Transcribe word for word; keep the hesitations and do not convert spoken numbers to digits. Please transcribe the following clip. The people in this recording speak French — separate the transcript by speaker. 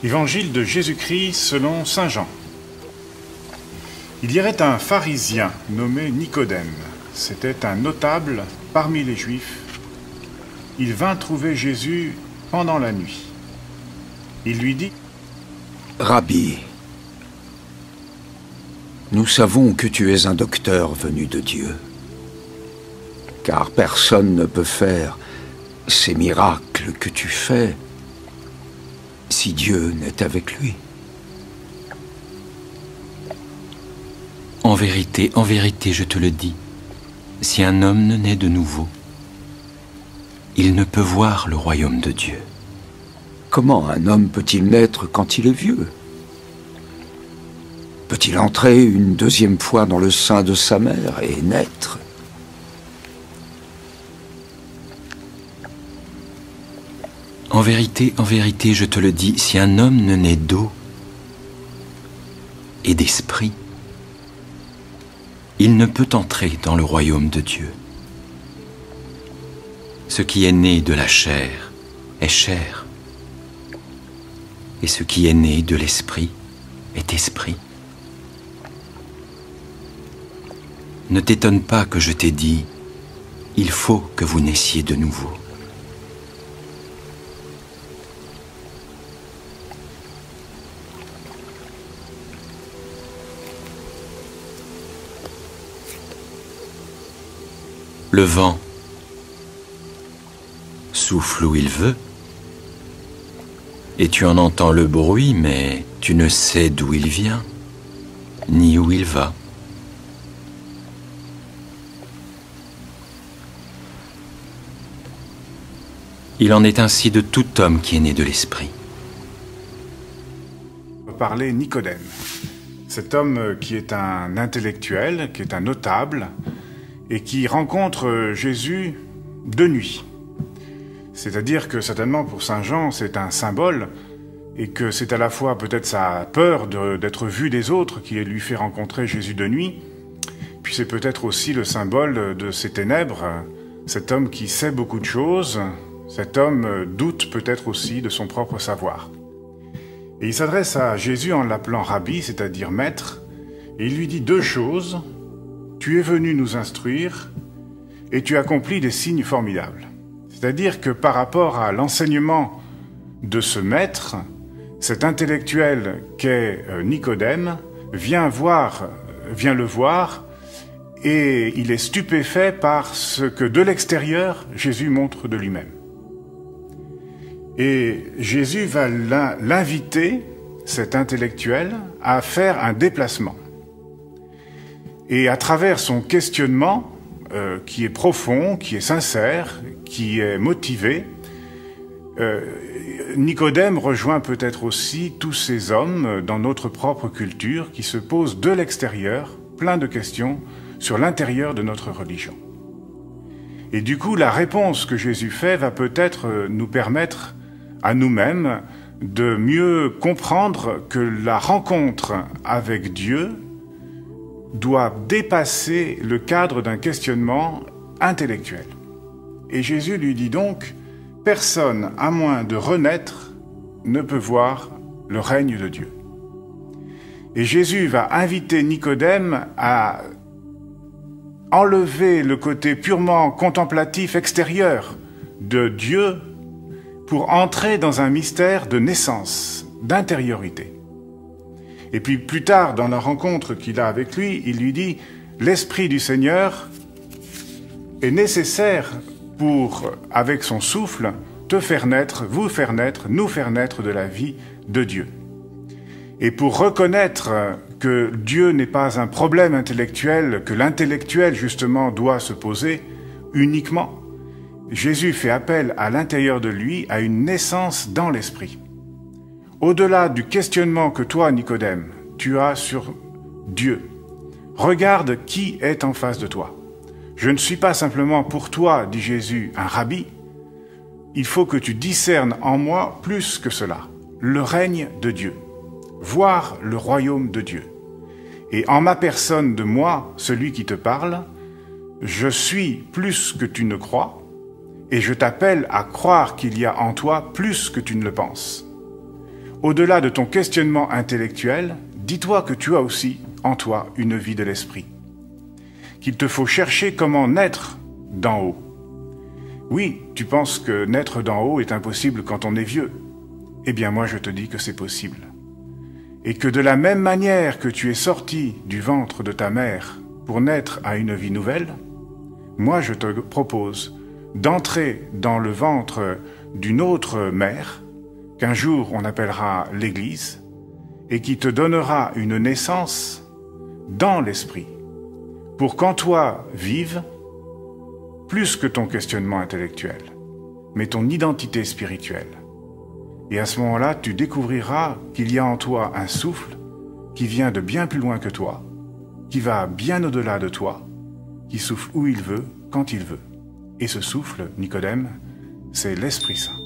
Speaker 1: Évangile de Jésus-Christ selon saint Jean. Il y avait un pharisien nommé Nicodème. C'était un notable parmi les Juifs. Il vint trouver Jésus pendant la nuit. Il lui dit : «
Speaker 2: Rabbi, nous savons que tu es un docteur venu de Dieu, car personne ne peut faire ces miracles que tu fais si Dieu n'est avec lui. »
Speaker 3: En vérité, en vérité, je te le dis, si un homme ne naît de nouveau, il ne peut voir le royaume de Dieu.
Speaker 2: Comment un homme peut-il naître quand il est vieux? Peut-il entrer une deuxième fois dans le sein de sa mère et naître?
Speaker 3: En vérité, en vérité, je te le dis, si un homme ne naît d'eau et d'esprit, il ne peut entrer dans le royaume de Dieu. Ce qui est né de la chair est chair, et ce qui est né de l'esprit est esprit. Ne t'étonne pas que je t'ai dit, il faut que vous naissiez de nouveau. Le vent souffle où il veut, et tu en entends le bruit, mais tu ne sais d'où il vient, ni où il va. Il en est ainsi de tout homme qui est né de l'esprit.
Speaker 1: On va parler Nicodème. Cet homme qui est un intellectuel, qui est un notable, et qui rencontre Jésus de nuit. C'est-à-dire que certainement pour saint Jean, c'est un symbole, et que c'est à la fois peut-être sa peur d'être vu des autres qui lui fait rencontrer Jésus de nuit, puis c'est peut-être aussi le symbole de ces ténèbres, cet homme qui sait beaucoup de choses, cet homme doute peut-être aussi de son propre savoir. Et il s'adresse à Jésus en l'appelant Rabbi, c'est-à-dire maître, et il lui dit deux choses. Tu es venu nous instruire et tu accomplis des signes formidables. C'est-à-dire que par rapport à l'enseignement de ce maître, cet intellectuel qu'est Nicodème vient voir, vient le voir et il est stupéfait par ce que de l'extérieur Jésus montre de lui-même. Et Jésus va l'inviter, cet intellectuel, à faire un déplacement. Et à travers son questionnement, euh, qui est profond, qui est sincère, qui est motivé, euh, Nicodème rejoint peut-être aussi tous ces hommes dans notre propre culture qui se posent de l'extérieur plein de questions sur l'intérieur de notre religion. Et du coup, la réponse que Jésus fait va peut-être nous permettre à nous-mêmes de mieux comprendre que la rencontre avec Dieu doit dépasser le cadre d'un questionnement intellectuel. Et Jésus lui dit donc, « Personne, à moins de renaître, ne peut voir le règne de Dieu. » Et Jésus va inviter Nicodème à enlever le côté purement contemplatif extérieur de Dieu pour entrer dans un mystère de naissance, d'intériorité. Et puis plus tard, dans la rencontre qu'il a avec lui, il lui dit « L'Esprit du Seigneur est nécessaire pour, avec son souffle, te faire naître, vous faire naître, nous faire naître de la vie de Dieu. » Et pour reconnaître que Dieu n'est pas un problème intellectuel, que l'intellectuel justement doit se poser uniquement, Jésus fait appel à l'intérieur de lui à une naissance dans l'esprit. Au-delà du questionnement que toi, Nicodème, tu as sur Dieu, regarde qui est en face de toi. Je ne suis pas simplement pour toi, dit Jésus, un rabbi. Il faut que tu discernes en moi plus que cela, le règne de Dieu, voir le royaume de Dieu. Et en ma personne de moi, celui qui te parle, je suis plus que tu ne crois, et je t'appelle à croire qu'il y a en toi plus que tu ne le penses. au-delà de ton questionnement intellectuel, dis-toi que tu as aussi en toi une vie de l'esprit, qu'il te faut chercher comment naître d'en haut. Oui, tu penses que naître d'en haut est impossible quand on est vieux. Eh bien moi je te dis que c'est possible. Et que de la même manière que tu es sorti du ventre de ta mère pour naître à une vie nouvelle, moi je te propose d'entrer dans le ventre d'une autre mère, qu'un jour on appellera l'Église, et qui te donnera une naissance dans l'esprit, pour qu'en toi vive plus que ton questionnement intellectuel, mais ton identité spirituelle. Et à ce moment-là, tu découvriras qu'il y a en toi un souffle qui vient de bien plus loin que toi, qui va bien au-delà de toi, qui souffle où il veut, quand il veut. Et ce souffle, Nicodème, c'est l'Esprit Saint.